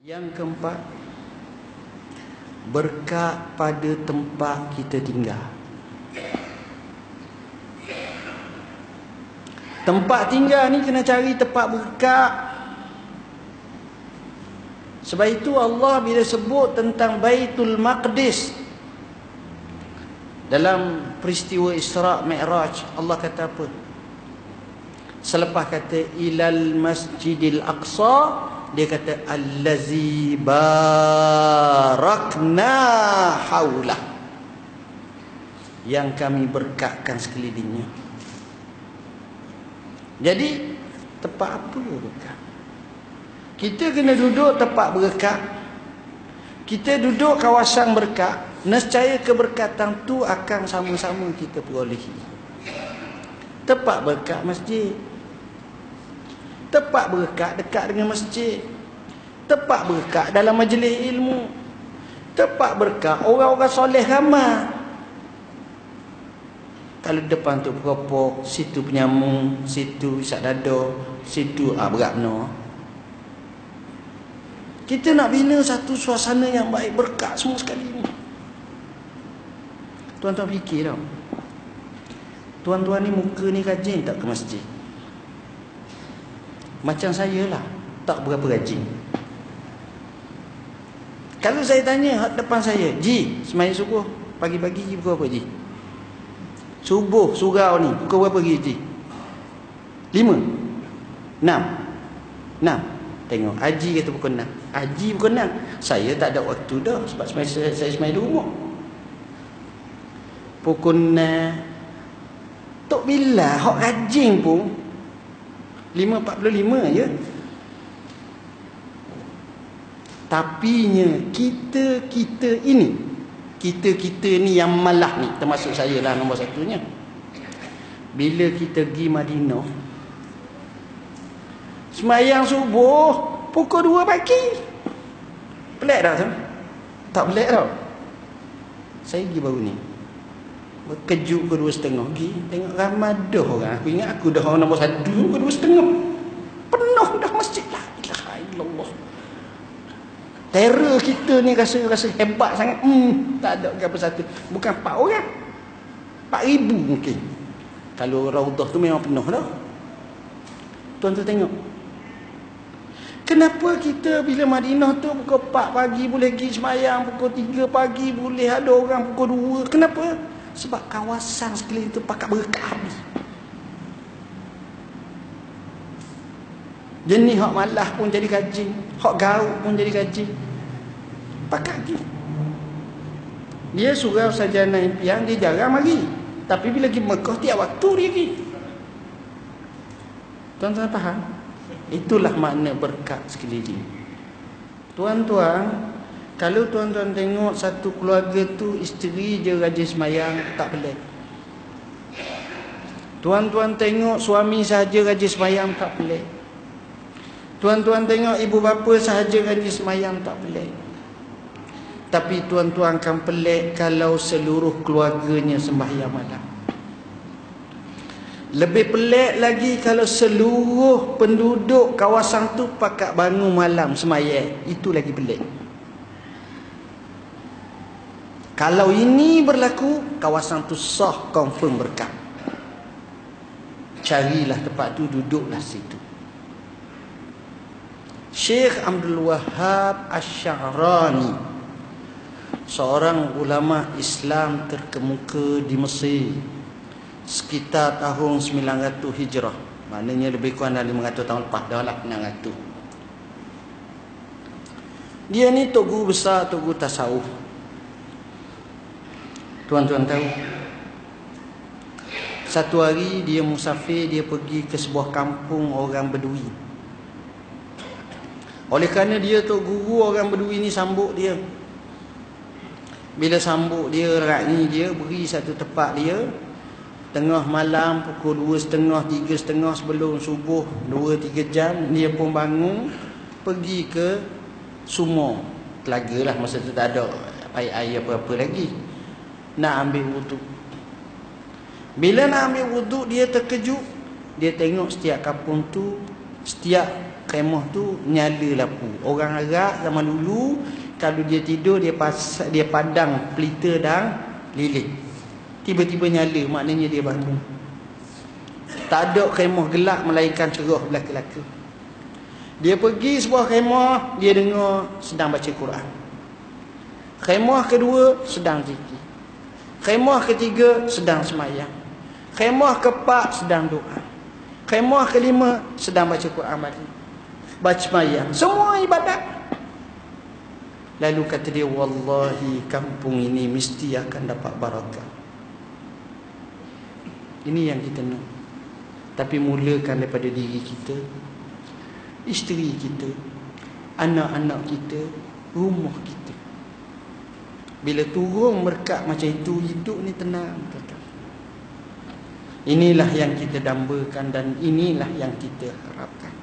Yang keempat, berkat pada tempat kita tinggal. Tempat tinggal ni kena cari tempat berkat. Sebab itu Allah bila sebut tentang Baitul Maqdis dalam peristiwa Isra' Mi'raj, Allah kata apa? Selepas kata ilal Masjidil Aqsa, dia kata allazi barakna haulah, yang kami berkatkan sekelilingnya. Jadi tempat apa berkat? Kita kena duduk tempat berkat. Kita duduk kawasan berkat, nescaya keberkatan tu akan sama-sama kita perolehi. Tempat berkat masjid, tempat berkat dekat dengan masjid, tempat berkat dalam majlis ilmu, tempat berkat orang-orang soleh ramai. Kalau depan tu peropok, situ penyambung, situ isap dada, situ berat benar. Kita nak bina satu suasana yang baik, berkat semua sekali ni. Tuan-tuan fikir tau, tuan-tuan ni muka ni rajin tak ke masjid? Macam saya lah, tak berapa rajin. Kalau saya tanya depan saya, Ji, sembahyang subuh pagi-pagi Ji pukul apa Ji? Subuh surau ni pukul berapa Ji? 5? 6? 6? Tengok Haji kata pukul 6. Haji pukul 6. Saya tak ada waktu dah, sebab saya sembahyang di rumah. Pukul 6 Tok bila hak rajin pun 5.45 je. Tapinya kita ini, kita ni yang malah ni, termasuk saya lah nombor satunya. Bila kita pergi Madinah, sembahyang subuh pukul 2 pagi. Pelik tak tu? Tak pelik tau. Saya pergi baru ni, berkejut ke 2.30 pergi tengok ramai dah orang. Aku ingat aku dah orang nombor 1 ke 2.30. Penuh dah masjid. La ilaha illallah. Terror kita ni rasa hebat sangat. Tak ada berapa satu. Bukan 4 orang, 4,000 mungkin. Kalau Raudah tu memang penuh dah. Tuan-tuan tengok, kenapa kita bila Madinah tu pukul 4 pagi boleh pergi sembahyang, pukul 3 pagi boleh ada orang pukul 2. Kenapa? Sebab kawasan sekeliling tu pakat berkat habis. Jenis hak malah pun jadi gaji, hak gaul pun jadi gaji. Pakat lagi. Dia surau sarjana impian, dia jarang mari. Tapi bila pergi Mekah tiap waktu dia pergi. Tuan-tuan faham? Itulah makna berkat sekeliling. Tuan-tuan, kalau tuan-tuan tengok satu keluarga tu isteri je rajin sembahyang, tak pelik. Tuan-tuan tengok suami sahaja rajin sembahyang, tak pelik. Tuan-tuan tengok ibu bapa sahaja rajin sembahyang, tak pelik. Tapi tuan-tuan akan pelik kalau seluruh keluarganya sembahyang malam. Lebih pelik lagi kalau seluruh penduduk kawasan tu pakat bangun malam sembahyang. Itu lagi pelik. Kalau ini berlaku, kawasan tu sah, confirm berkat. Carilah tempat tu, duduklah situ. Syekh Abdul Wahab Asy-Sya'rani, seorang ulama Islam terkemuka di Mesir sekitar tahun 900 Hijrah. Maknanya lebih kurang dari 500 tahun lepas dah lah, 600. Dia ni tok guru besar, tok guru tasawuf. Tuan-tuan tahu, satu hari dia musafir, dia pergi ke sebuah kampung orang Bedui. Oleh kerana dia tok guru, orang Bedui ni sambut dia. Bila sambut dia, rakni dia beri satu tempat dia. Tengah malam pukul 2.30, 3.30 sebelum subuh, 2-3 jam, dia pun bangun, pergi ke sumur, telaga lah, masa tu tak ada air apa-apa lagi, nak ambil wuduk. Bila nak ambil wuduk, dia terkejut. Dia tengok setiap kampung tu, setiap Kemah tu nyala lampu. Orang Arab zaman dulu kalau dia tidur dia padang pelita dan lilin. Tiba-tiba nyala, maknanya dia bangun. Tak ada kemah gelap melainkan cerah belaka-belaka. Dia pergi sebuah kemah, dia dengar sedang baca Quran. Kemah kedua sedang zikir. Kemah ketiga sedang semayang. Kemah keempat sedang doa. Kemah kelima sedang baca Quran balik. Baca semayang. Semua ibadat. Lalu kata dia, wallahi kampung ini mesti akan dapat barakah. Ini yang kita nak. Tapi mulakan daripada diri kita, isteri kita, anak-anak kita, rumah kita. Bila turun berkat macam itu, hidup ni tenang. Inilah yang kita dambakan dan inilah yang kita harapkan.